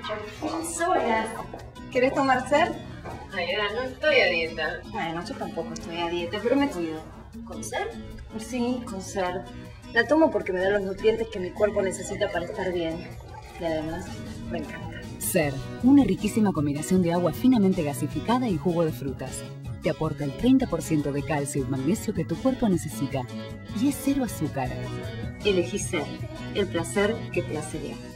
Sola. ¿Querés tomar ser? Ay, no estoy a dieta. Bueno, yo tampoco estoy a dieta, pero me cuido. ¿Con ser? Sí, con ser. La tomo porque me da los nutrientes que mi cuerpo necesita para estar bien. Y además, me encanta. Ser, una riquísima combinación de agua finamente gasificada y jugo de frutas. Te aporta el 30% de calcio y magnesio que tu cuerpo necesita. Y es cero azúcar. Elegí ser, el placer que te hace bien.